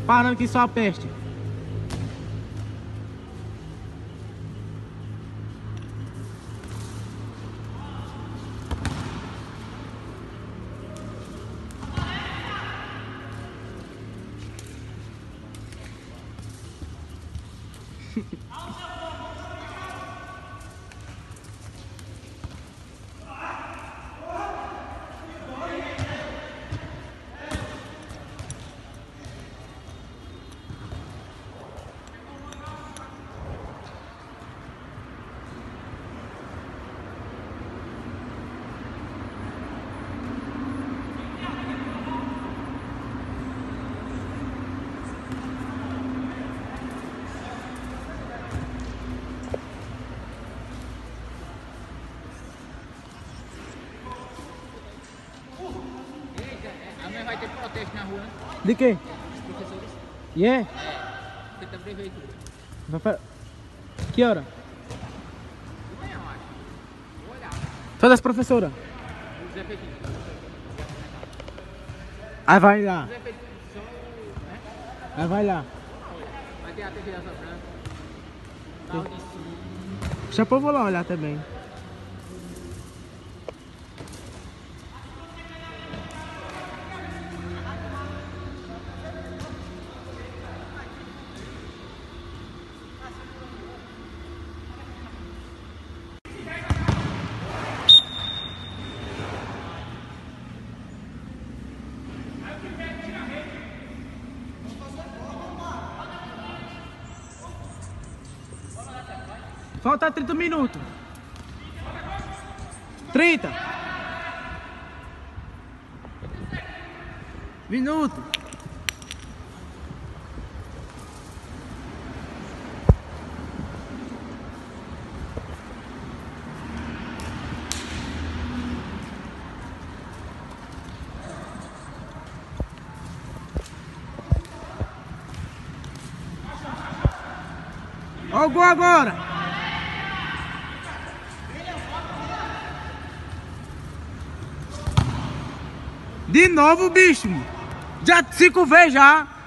parando que só a peste. Vai ter protesto na rua, né? De quê? Os professores. E é? Fica da prefeitura. Vai pra... Que hora? De manhã, eu acho. Vou olhar. Só das professoras. O Zé Pequeno. Aí vai lá. O Zé Pequeno, né? Aí vai lá. Vai ter a TV da Asa Branca. Carro de cima. Deixa eu vou lá olhar também. Falta 30 minutos. 30 minutos. Ó o gol agora. De novo, bicho. Já 5 vezes já.